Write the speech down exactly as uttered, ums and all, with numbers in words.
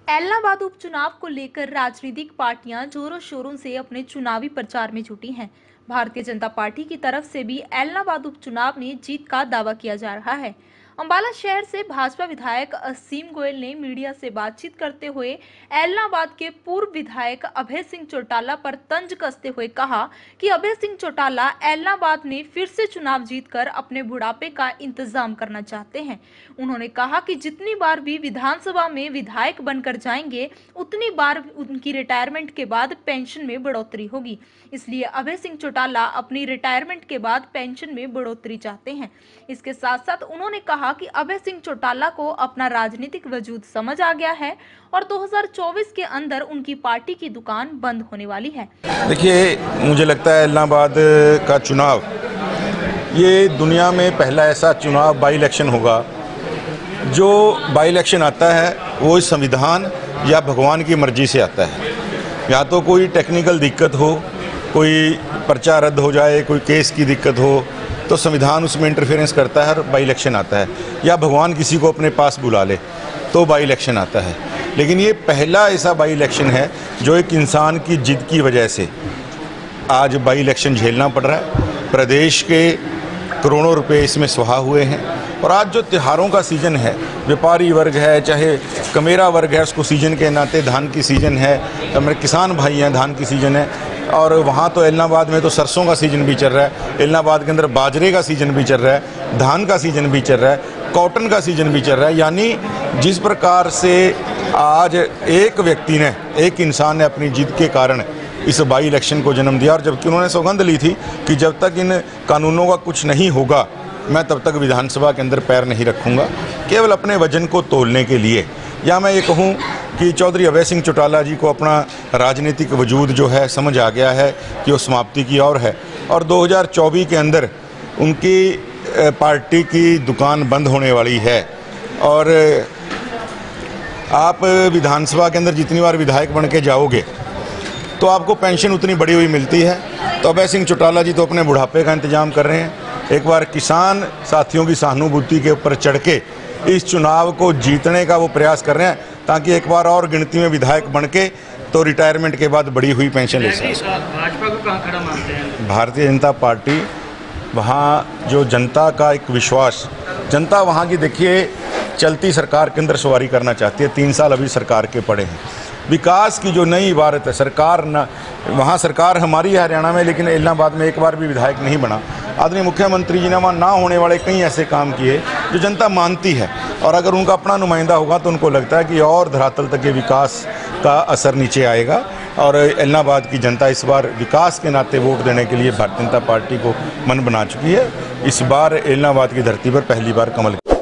एलनाबाद उपचुनाव को लेकर राजनीतिक पार्टियां जोरों शोरों से अपने चुनावी प्रचार में जुटी हैं। भारतीय जनता पार्टी की तरफ से भी एलनाबाद उपचुनाव में जीत का दावा किया जा रहा है। अंबाला शहर से भाजपा विधायक असीम गोयल ने मीडिया से बातचीत करते हुए एलनाबाद के पूर्व विधायक अभय सिंह चौटाला पर तंज कसते हुए कहा कि अभय सिंह चौटाला एलनाबाद में फिर से चुनाव जीतकर अपने बुढ़ापे का इंतजाम करना चाहते हैं। उन्होंने कहा कि जितनी बार भी विधानसभा में विधायक बनकर जाएंगे उतनी बार उनकी रिटायरमेंट के बाद पेंशन में बढ़ोतरी होगी। इसलिए अभय सिंह चौटाला अपनी रिटायरमेंट के बाद पेंशन में बढ़ोतरी चाहते हैं। इसके साथ साथ उन्होंने कहा कि अभय सिंह चौटाला को अपना राजनीतिक वजूद समझ आ गया है और दो हज़ार चौबीस के अंदर उनकी पार्टी की दुकान बंद होने वाली है। देखिए, मुझे लगता है इलाहाबाद का चुनाव ये दुनिया में पहला ऐसा चुनाव बाई इलेक्शन होगा जो बाई इलेक्शन आता है वो संविधान या भगवान की मर्जी से आता है। या तो कोई टेक्निकल दिक्कत हो, कोई पर्चा रद्द हो जाए, कोई केस की दिक्कत हो तो संविधान उसमें इंटरफेरेंस करता है और बाई इलेक्शन आता है, या भगवान किसी को अपने पास बुला ले तो बाई इलेक्शन आता है। लेकिन ये पहला ऐसा बाई इलेक्शन है जो एक इंसान की जिद की वजह से आज बाई इलेक्शन झेलना पड़ रहा है। प्रदेश के करोड़ों रुपए इसमें स्वाहा हुए हैं और आज जो त्योहारों का सीज़न है, व्यापारी वर्ग है चाहे कमेरा वर्ग है, उसको सीजन के नाते धान की सीज़न है, तो मेरे किसान भाई हैं धान की सीज़न है। और वहाँ तो इलाहाबाद में तो सरसों का सीज़न भी चल रहा है, इलाहाबाद के अंदर बाजरे का सीज़न भी चल रहा है, धान का सीज़न भी चल रहा है, कॉटन का सीज़न भी चल रहा है। यानी जिस प्रकार से आज एक व्यक्ति ने, एक इंसान ने अपनी जिद के कारण इस बाई इलेक्शन को जन्म दिया और जबकि उन्होंने सौगंध ली थी कि जब तक इन कानूनों का कुछ नहीं होगा मैं तब तक विधानसभा के अंदर पैर नहीं रखूँगा, केवल अपने वजन को तोलने के लिए। या मैं ये कहूँ कि चौधरी अभय सिंह चौटाला जी को अपना राजनीतिक वजूद जो है समझ आ गया है कि वो समाप्ति की ओर है और दो हज़ार चौबीस के अंदर उनकी पार्टी की दुकान बंद होने वाली है। और आप विधानसभा के अंदर जितनी बार विधायक बन के जाओगे तो आपको पेंशन उतनी बढ़ी हुई मिलती है। तो अभय सिंह चौटाला जी तो अपने बुढ़ापे का इंतजाम कर रहे हैं, एक बार किसान साथियों की सहानुभूति के ऊपर चढ़ के इस चुनाव को जीतने का वो प्रयास कर रहे हैं ताकि एक बार और गिनती में विधायक बन के तो रिटायरमेंट के बाद बढ़ी हुई पेंशन ले सकें। भाजपा को कहाँ खड़ा मानते हैं? भारतीय जनता पार्टी, वहाँ जो जनता का एक विश्वास, जनता वहाँ की देखिए चलती सरकार के अंदर सवारी करना चाहती है। तीन साल अभी सरकार के पड़े हैं, विकास की जो नई इबारत है सरकार न, वहाँ सरकार हमारी है हरियाणा में, लेकिन इलाहाबाद में एक बार भी विधायक नहीं बना। आदरणीय मुख्यमंत्री जी ने वहाँ ना होने वाले कई ऐसे काम किए जो जनता मानती है और अगर उनका अपना नुमाइंदा होगा तो उनको लगता है कि और धरातल तक के विकास का असर नीचे आएगा। और इलाहाबाद की जनता इस बार विकास के नाते वोट देने के लिए भारतीय जनता पार्टी को मन बना चुकी है। इस बार इलाहाबाद की धरती पर पहली बार कमल